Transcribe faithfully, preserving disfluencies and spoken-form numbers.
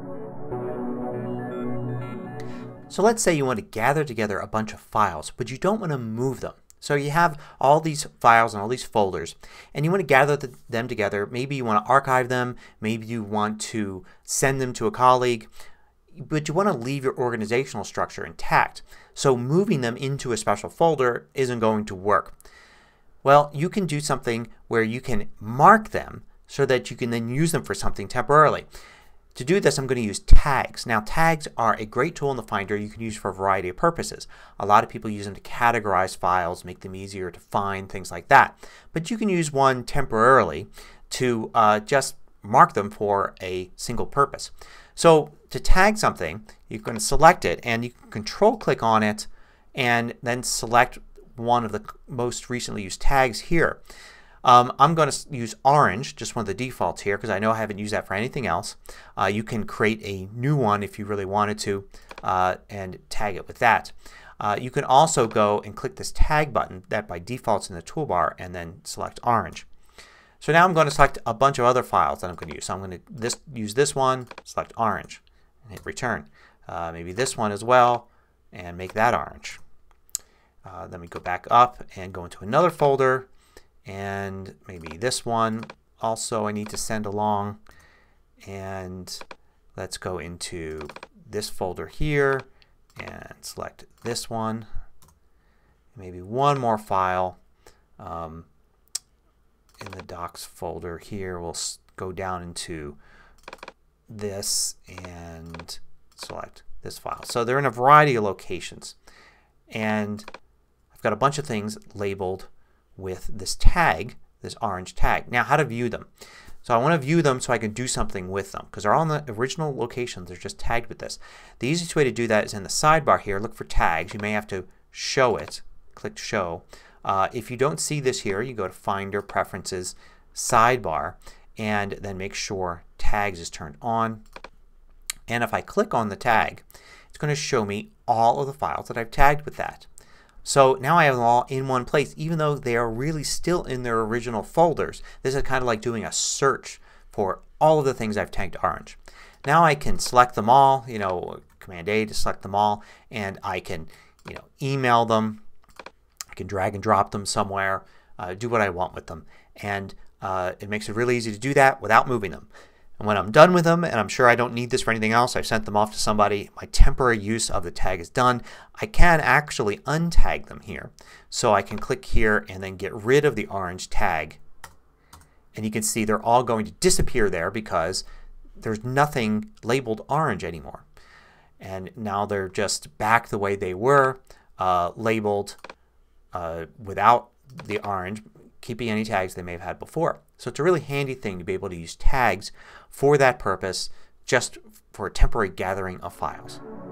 So let's say you want to gather together a bunch of files but you don't want to move them. So you have all these files and all these folders and you want to gather the, them together. Maybe you want to archive them. Maybe you want to send them to a colleague. But you want to leave your organizational structure intact. So moving them into a special folder isn't going to work. Well, you can do something where you can mark them so that you can then use them for something temporarily. To do this I'm going to use tags. Now tags are a great tool in the Finder you can use for a variety of purposes. A lot of people use them to categorize files, make them easier to find, things like that. But you can use one temporarily to uh, just mark them for a single purpose. So to tag something you're going to select it and you can control click on it and then select one of the most recently used tags here. Um, I'm going to use orange, just one of the defaults here because I know I haven't used that for anything else. Uh, you can create a new one if you really wanted to uh, and tag it with that. Uh, you can also go and click this tag button that by default is in the toolbar and then select orange. So now I'm going to select a bunch of other files that I'm going to use. So I'm going to this, use this one, select orange and hit return. Uh, maybe this one as well and make that orange. Uh, then we go back up and go into another folder. And maybe this one also I need to send along. And let's go into this folder here and select this one. Maybe one more file um, in the docs folder here. We'll go down into this and select this file. So they're in a variety of locations. And I've got a bunch of things labeled with this tag, this orange tag. Now how to view them. So I want to view them so I can do something with them because they're all in the original locations. They're just tagged with this. The easiest way to do that is in the sidebar here. Look for tags. You may have to show it. Click show. Uh, if you don't see this here you go to Finder, Preferences, Sidebar and then make sure tags is turned on. And if I click on the tag it's going to show me all of the files that I've tagged with that. So now I have them all in one place even though they are really still in their original folders. This is kind of like doing a search for all of the things I've tagged orange. Now I can select them all, you know, Command A to select them all and I can you know, email them. I can drag and drop them somewhere, uh, do what I want with them. And uh, it makes it really easy to do that without moving them. And when I'm done with them, and I'm sure I don't need this for anything else, I've sent them off to somebody, my temporary use of the tag is done. I can actually untag them here. So I can click here and then get rid of the orange tag. And you can see they're all going to disappear there because there's nothing labeled orange anymore. And now they're just back the way they were, uh, labeled uh, without the orange, keeping any tags they may have had before. So it's a really handy thing to be able to use tags for that purpose, just for a temporary gathering of files.